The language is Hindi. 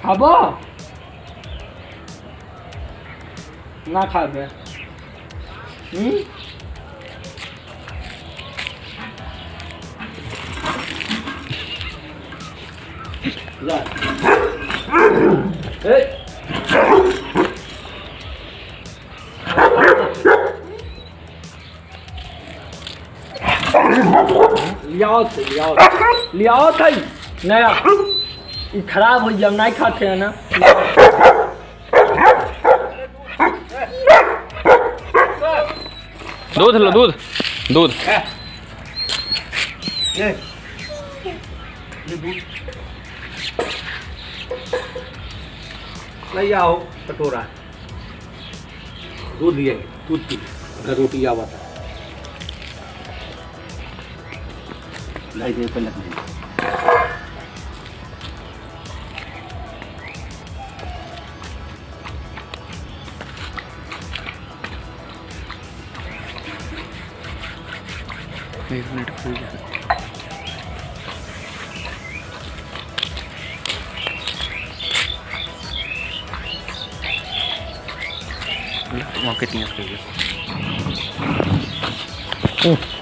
खाबो ना खाबे जा लियाओ थई नया ये खराब हो जब नहीं खाते हैं ना। दूध लो दूध दूध ये ले आओ कटोरा दूध लिए दूध पी रोटी आवत है लाई दे पहले एक मिनट खुल जा वहाँ कितनी